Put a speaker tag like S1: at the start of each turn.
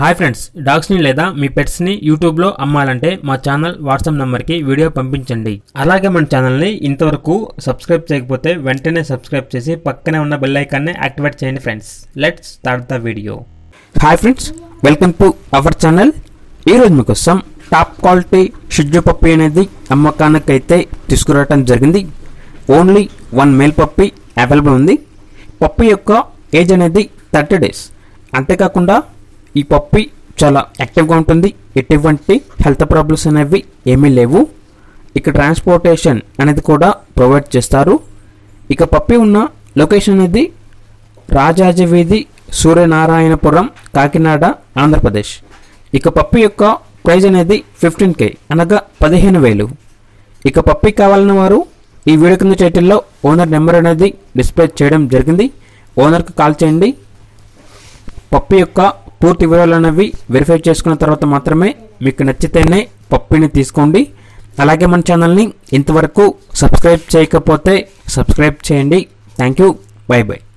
S1: Hi friends, డాగ్స్ని లేదా మీ పెట్స్ని యూట్యూబ్లో అమ్మాలంటే మా ఛానల్ వాట్సాప్ నెంబర్కి వీడియో పంపించండి. అలాగే మన ఛానల్ని ఇంతవరకు సబ్స్క్రైబ్ చేయకపోతే వెంటనే సబ్స్క్రైబ్ చేసి పక్కనే ఉన్న బెల్ ఐకాన్ని యాక్టివేట్ చేయండి friends. Let's start the video. Hi friends, welcome to our channel. ఈరోజు మీకోసం టాప్ క్వాలిటీ షిట్జు పప్పీ అనేది అమ్మకానికైతే తీసుకురావడం జరిగింది. ఓన్లీ 1 మేల్ పప్పీ అవైలబుల్ ఉంది. పప్పీ యొక్క ఏజ్ అనేది 30 days. అంతేకాకుండా ఈ పప్పీ చాలా యాక్టివ్గా ఉంటుంది. ఎటువంటి హెల్త్ ప్రాబ్లమ్స్ అనేవి ఏమీ లేవు. ఇక ట్రాన్స్పోర్టేషన్ అనేది కూడా ప్రొవైడ్ చేస్తారు. ఇక పప్పీ ఉన్న లొకేషన్ అనేది రాజాజీ వీధి, సూర్యనారాయణపురం, కాకినాడ, ఆంధ్రప్రదేశ్. ఇక పప్పీ యొక్క ప్రైజ్ అనేది 15K అనగా 15,000. ఇక పప్పీ కావాలన్న వారు ఈ వీడియో కింద టైటిల్లో ఓనర్ నెంబర్ అనేది డిస్ప్లే చేయడం జరిగింది. ఓనర్కి కాల్ చేయండి. పప్పీ యొక్క పూర్తి వివరాలు అనేవి వెరిఫై చేసుకున్న తర్వాత మాత్రమే మీకు నచ్చితేనే పప్పీని తీసుకోండి. అలాగే మన ఛానల్ని ఇంతవరకు సబ్స్క్రైబ్ చేయకపోతే సబ్స్క్రైబ్ చేయండి. Thank you. Bye by.